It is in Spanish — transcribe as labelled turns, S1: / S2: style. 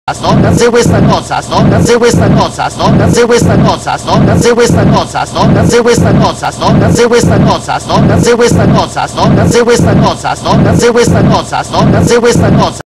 S1: Hace questa cosa, hace questa cosa, hace questa cosa, hace questa cosa, hace questa cosa, hace questa cosa, hace questa cosa, hace questa cosa, hace questa cosa, hace questa cosa.